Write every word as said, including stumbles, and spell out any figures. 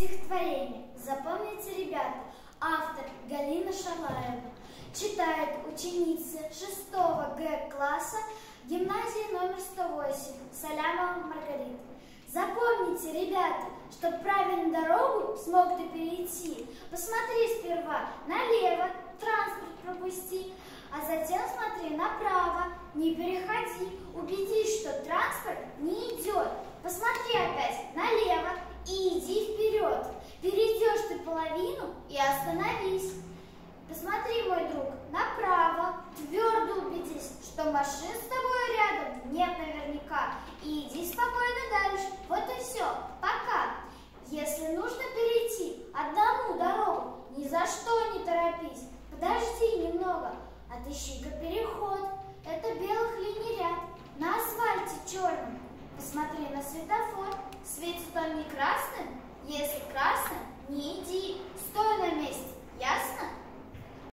Стихотворение. Запомните, ребята. Автор Галина Шалаева. Читает ученица шестого Г класса гимназии номер сто восемь Салямова Маргарита. Запомните, ребята, чтобы правильную дорогу смог ты перейти, посмотри сперва налево, транспорт пропусти, а затем смотри направо, не переходи, убедись, что транспорт не идет. Посмотри опять налево и иди вперед. Перейдешь ты половину и остановись. Посмотри, мой друг, направо, твердо убедись, что машин с тобой рядом нет наверняка, и иди спокойно дальше. Вот и все. Пока.